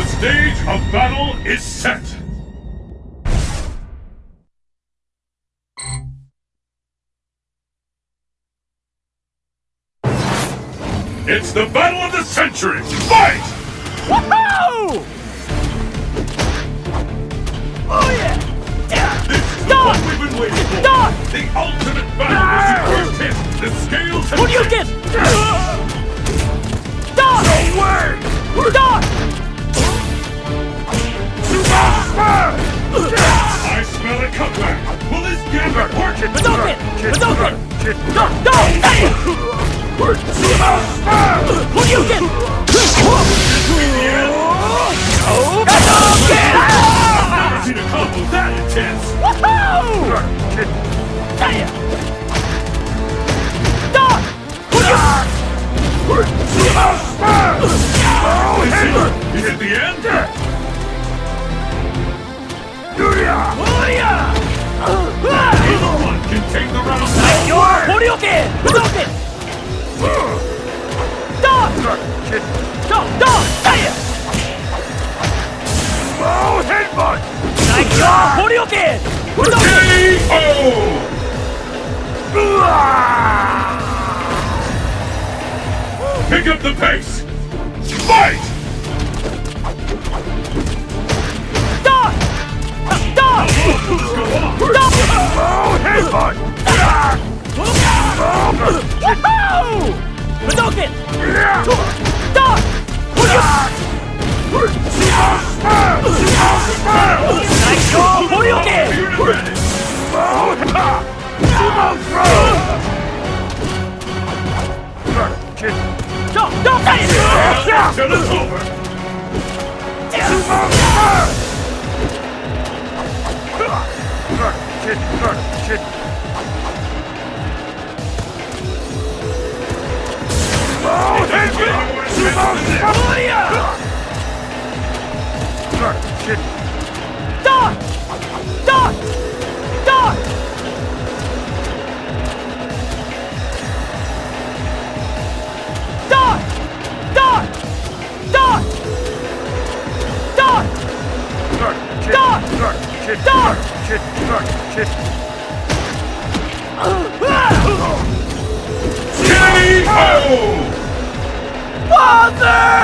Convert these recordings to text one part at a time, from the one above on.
Stage of battle is set! It's the battle of the century! Fight! Woohoo! Oh yeah! This is what we've been waiting for! The ultimate battle was your first hit! The scales have Hadouken! No way! I smell a comeback! Will this gambit work? Hadouken! Hadouken! Hadouken! Never seen a combo that intense! Woohoo! Is it the end? Either one can take the round now! Hadouken! Hadouken! Hadouken! K.O. Pick up the pace! Fight! Hadouken! Till it's over! Father!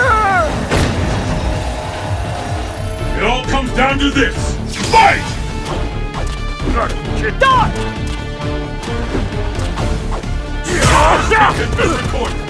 It all comes down to this! Fight! It's been recorded!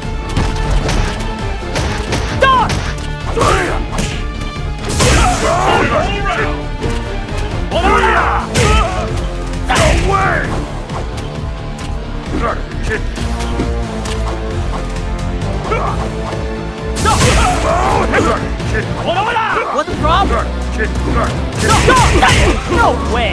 What's the problem? No way!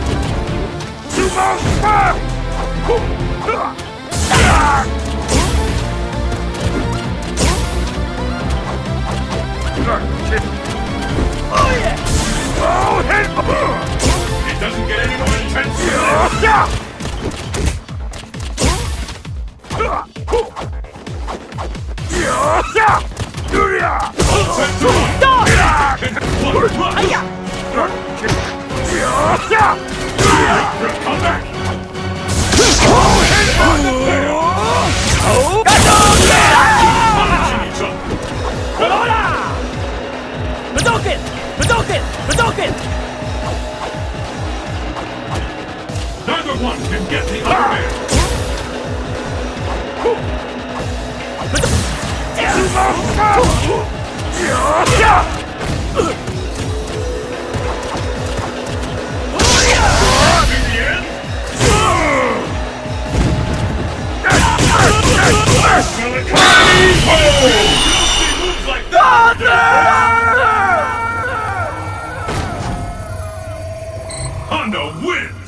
Oh yeah! It doesn't get any more intense than Come back! Hadouken! Hadouken! Hadouken! Neither one can get the other man! Honda wins!